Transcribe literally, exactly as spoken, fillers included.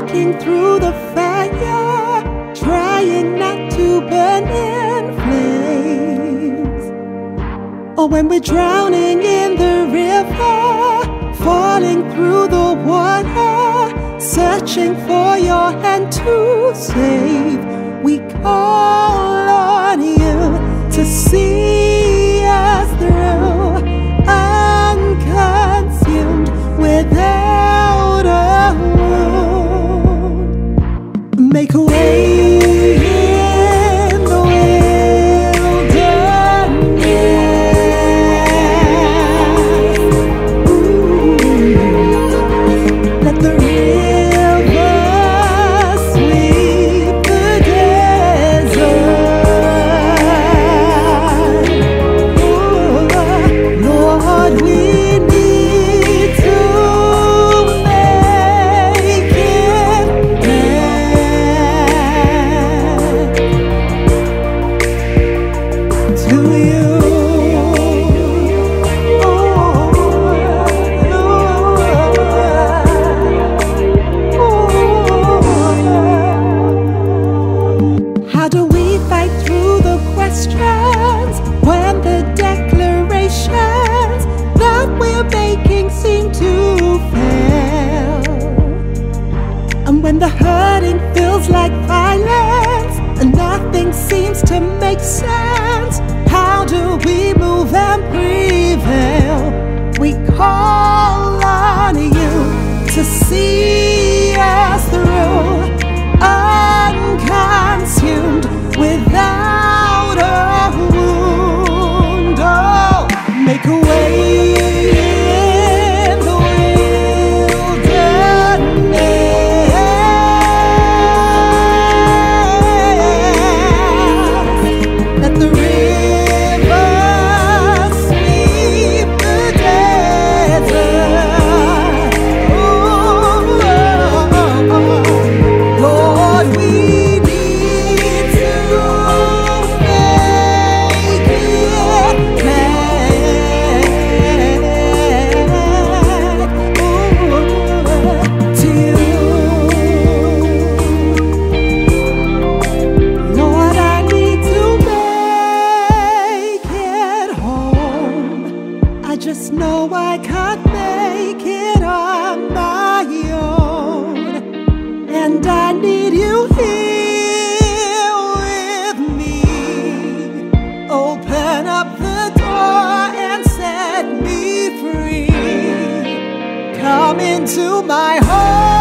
walking through the fire, trying not to burn in flames. Or when we're drowning in the river, falling through the water, searching for your hand to save, we call on you to see us through, unconsumed without a wound. Make a way in the wilderness. Ooh. Let the river sweep the desert. Ooh. Lord, we need to make it back to you. How do we fight through the questions when the declarations that we're making seem to fail? And when the hurting feels like violence and nothing seems to make sense, how do we move and prevail? We call on you to see us through, unconsumed without a wound. Oh, make a way in the wilderness. Let the river sweep the desert. Oh, Lord, we need to make it back. Ooh, to you. Lord, I need to make it home. I just know I can't make it on my own, and I need you here with me. Open up the door and set me free. Come into my home.